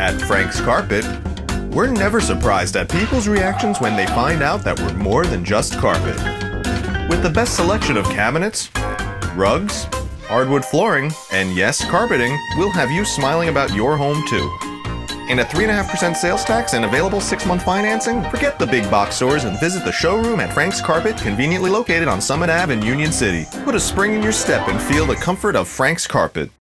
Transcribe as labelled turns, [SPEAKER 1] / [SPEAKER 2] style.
[SPEAKER 1] At Frank's Carpet, we're never surprised at people's reactions when they find out that we're more than just carpet. With the best selection of cabinets, rugs, hardwood flooring, and yes, carpeting, we'll have you smiling about your home too. And at 3.5% sales tax and available 6-month financing, forget the big box stores and visit the showroom at Frank's Carpet, conveniently located on Summit Ave in Union City. Put a spring in your step and feel the comfort of Frank's Carpet.